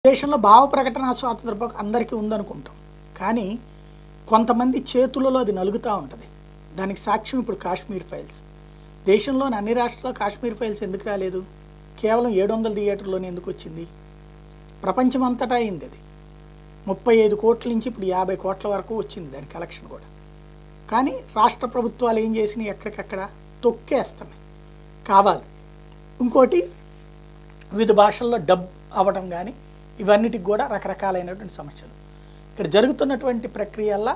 దేశంలో భావ ప్రకటన స్వాతంత్రం అందరికీ ఉందనుకుంటాం. కానీ కొంతమంది చేతులలో అది నలుగుతూ ఉంటుంది. దానికి సాక్ష్యం ఇప్పుడు కాశ్మీర్ ఫైల్స్. దేశంలోని అన్ని రాష్ట్రాల్లో కాశ్మీర్ ఫైల్స్ ఎందుకు రాలేదు? కేవలం 700 థియేటర్లోనే ఎందుకు వచ్చింది? ప్రపంచం అంతటా అయింది అది. 35 కోట్ల నుంచి ఇప్పుడు 50 కోట్ల వరకు వచ్చింది దాని కలెక్షన్ కూడా. కానీ రాష్ట్ర ప్రభుత్వాలు ఏం చేసినాయి? ఎక్కడికక్కడ తొక్కేస్తున్నాయి కావాలి. ఇంకోటి వివిధ భాషల్లో డబ్ అవ్వడం కానీ ఇవన్నిటికి కూడా రకరకాలైనటువంటి సమస్యలు. ఇక్కడ జరుగుతున్నటువంటి ప్రక్రియల్లో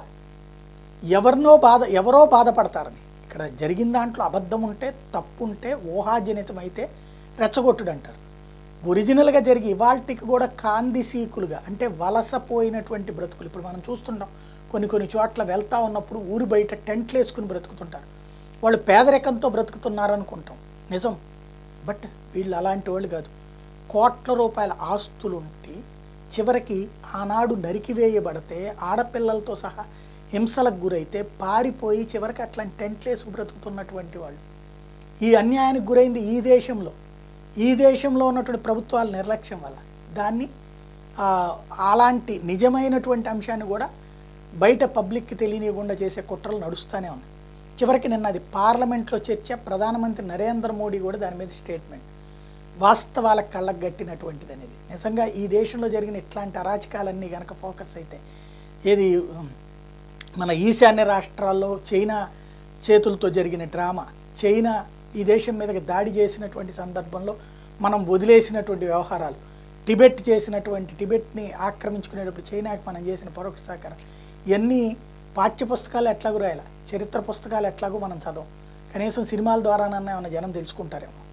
ఎవరో బాధపడతారని, ఇక్కడ జరిగిన దాంట్లో అబద్ధం ఉంటే, తప్పు ఉంటే, ఊహాజనితమైతే రెచ్చగొట్టుడు అంటారు. ఒరిజినల్గా జరిగి ఇవాల్టికి కూడా కాందిసీకులుగా అంటే వలసపోయినటువంటి బ్రతుకులు ఇప్పుడు మనం చూస్తుంటాం. కొన్ని చోట్ల వెళ్తూ ఉన్నప్పుడు ఊరు బయట టెంట్లు వేసుకుని బ్రతుకుతుంటారు. వాళ్ళు పేదరికంతో బ్రతుకుతున్నారు అనుకుంటాం, నిజం. బట్ వీళ్ళు అలాంటి వాళ్ళు కాదు. కోట్ల రూపాయల ఆస్తులు ఉంటే చివరికి ఆనాడు నరికివేయబడితే ఆడపిల్లలతో సహా హింసలకు గురైతే పారిపోయి చివరికి అట్లాంటి టెంట్లు వేసుకు బ్రతుకుతున్నటువంటి వాళ్ళు. ఈ అన్యాయానికి గురైంది ఈ దేశంలో ఉన్నటువంటి ప్రభుత్వాల నిర్లక్ష్యం వల్ల. దాన్ని అలాంటి నిజమైనటువంటి అంశాన్ని కూడా బయట పబ్లిక్కి తెలియనివ్వకుండా చేసే కుట్రలు నడుస్తూనే ఉన్నాయి. చివరికి నిన్న అది పార్లమెంట్లో చర్చ. ప్రధానమంత్రి నరేంద్ర మోడీ కూడా దాని మీద స్టేట్మెంట్. వాస్తవాల కళ్ళకు గట్టినటువంటిది అనేది. నిజంగా ఈ దేశంలో జరిగిన ఇట్లాంటి అరాచకాలన్నీ కనుక ఫోకస్ అయితే ఏది మన ఈశాన్య రాష్ట్రాల్లో చైనా చేతులతో జరిగిన డ్రామా, చైనా ఈ దేశం మీదకి దాడి చేసినటువంటి సందర్భంలో మనం వదిలేసినటువంటి వ్యవహారాలు, టిబెట్ని ఆక్రమించుకునేటప్పుడు చైనాకి మనం చేసిన పరోక్ష సహకారం, ఇవన్నీ పాఠ్యపుస్తకాలు ఎట్లాగూ రాయాలి, చరిత్ర పుస్తకాలు ఎట్లాగూ మనం చదవం. కనీసం సినిమాల ద్వారానన్నా ఏమైనా జనం తెలుసుకుంటారేమో.